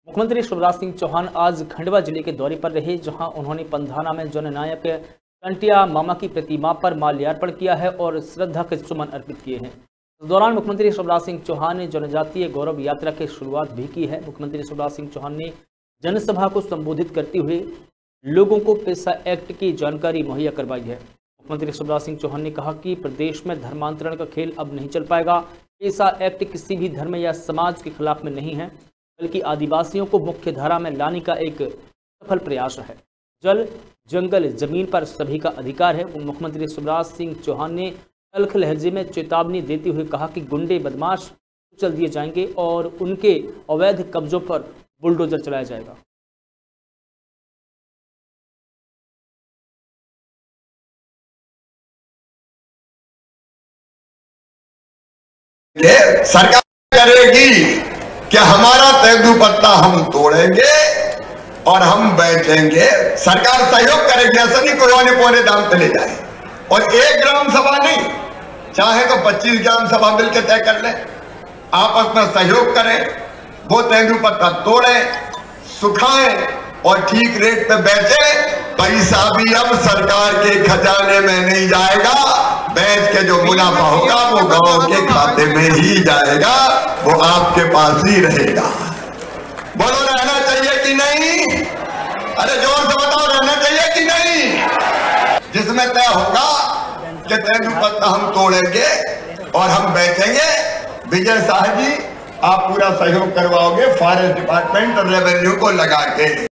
मुख्यमंत्री शिवराज सिंह चौहान आज खंडवा जिले के दौरे पर रहे, जहां उन्होंने पंधाना में जननायक कंटिया मामा की प्रतिमा पर माल्यार्पण किया है और श्रद्धा के सुमन अर्पित किए हैं। इस दौरान मुख्यमंत्री शिवराज सिंह चौहान ने जनजातीय गौरव यात्रा की शुरुआत भी की है। मुख्यमंत्री शिवराज सिंह चौहान ने जनसभा को संबोधित करते हुए लोगों को पेसा एक्ट की जानकारी मुहैया करवाई है। मुख्यमंत्री शिवराज सिंह चौहान ने कहा कि प्रदेश में धर्मांतरण का खेल अब नहीं चल पाएगा। पेसा एक्ट किसी भी धर्म या समाज के खिलाफ में नहीं है, बल्कि आदिवासियों को मुख्य धारा में लाने का एक सफल प्रयास है। जल, जंगल, जमीन पर सभी का अधिकार है। मुख्यमंत्री शिवराज सिंह चौहान ने तल्ख लहजे में चेतावनी देते हुए कहा कि गुंडे बदमाश कुचल दिए जाएंगे और उनके अवैध कब्जों पर बुलडोजर चलाया जाएगा। सरकार करेगी कि हमारा तेंदू पत्ता हम तोड़ेंगे और हम बेचेंगे। सरकार सहयोग करेगी, ऐसा नहीं कोई औने पौने दाम पे ले जाए। और 1 ग्राम सभा नहीं, चाहे तो 25 ग्राम सभा मिलकर तय कर ले, आपस में सहयोग करें, वो तेंदू पत्ता तोड़े, सुखाएं और ठीक रेट पे बेचे। पैसा भी अब सरकार के खजाने में नहीं जाएगा, बेच के जो मुनाफा होगा वो गांव के खाते में ही जाएगा, वो आपके पास ही रहेगा। बोलो, रहना चाहिए कि नहीं? अरे जोर से बताओ, रहना चाहिए कि नहीं? जिसमें तय होगा कि तेंदू पत्ता हम तोड़ेंगे और हम बेचेंगे। विजय साहब जी, आप पूरा सहयोग करवाओगे फॉरेस्ट डिपार्टमेंट और रेवेन्यू को लगा के।